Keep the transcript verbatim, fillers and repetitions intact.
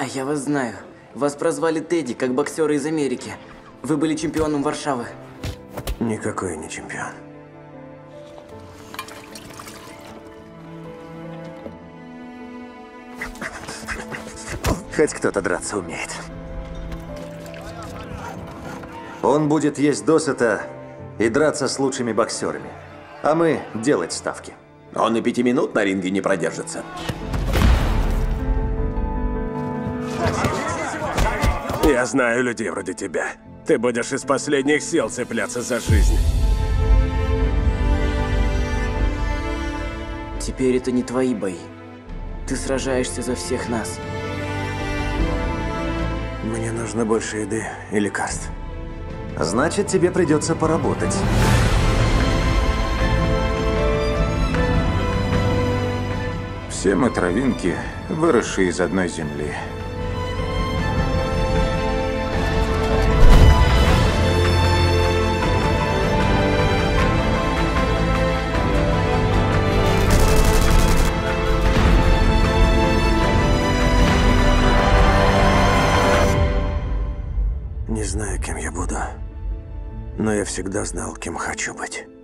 А я вас знаю. Вас прозвали Тедди, как боксера из Америки. Вы были чемпионом Варшавы. Никакой не чемпион. Хоть кто-то драться умеет. Он будет есть досыта и драться с лучшими боксерами. А мы делать ставки. Он и пяти минут на ринге не продержится. Я знаю людей вроде тебя. Ты будешь из последних сил цепляться за жизнь. Теперь это не твои бои. Ты сражаешься за всех нас. Мне нужно больше еды и лекарств. Значит, тебе придется поработать. Все мы травинки, выросшие из одной земли. Не знаю, кем я буду, но я всегда знал, кем хочу быть.